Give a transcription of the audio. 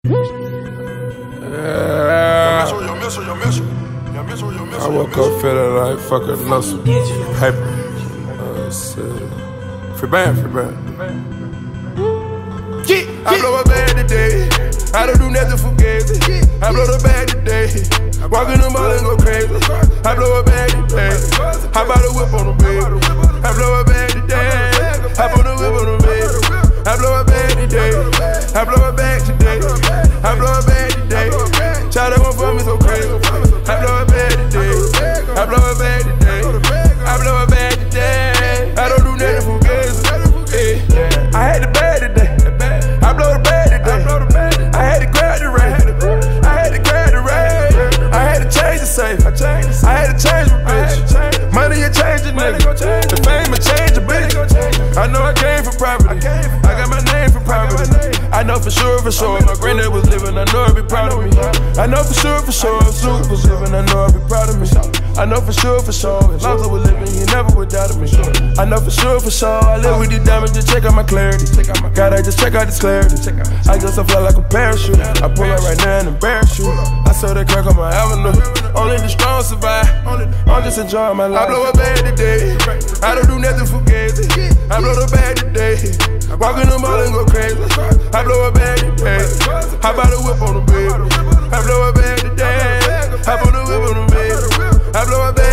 I woke up feeling like fucking muscle. Paper. Free band. I blow a bag today. I don't do nothing for gazy. I blow the bag today. Walk in the mall and go crazy. I blow a bag today. I buy the whip on the baby. I blow a bag today. I put the whip on the baby. I blow a bag today. I blow a bag today. I blow a bag today. Child that won't fuck me so crazy. I blow a bag today. I blow a bag today. I blow a bag today. I don't do nothing for gazy. I had the bag today. I blow the bag today. I had to grab the rate. I had to grab the rate. I had to change the safe. I had to change my bitch. Money a change a nigga. The fame a change a bitch. I know I came for property. I got my name for property. I know for sure, my granddad was living, I know he'd be proud of me. I know for sure, if Snoop was living, I know he'd be proud of me. I know for sure, if Lonzo was living, he never would doubt of me. I know for sure, I live with these diamonds, just check out my clarity. Gotta just check out this clarity. I just fly like a parachute. I pull up right now and embarrass you. I saw that crack on my avenue. Only the strong survive. I'm just enjoying my life. I blow a bag today. I don't do nothing for gazy. I blow the bag today. Walk in the mall and go crazy. I blow a bag today. I buy the whip on the baby. I blow a bag today. I put the whip on the baby. I blow a bag.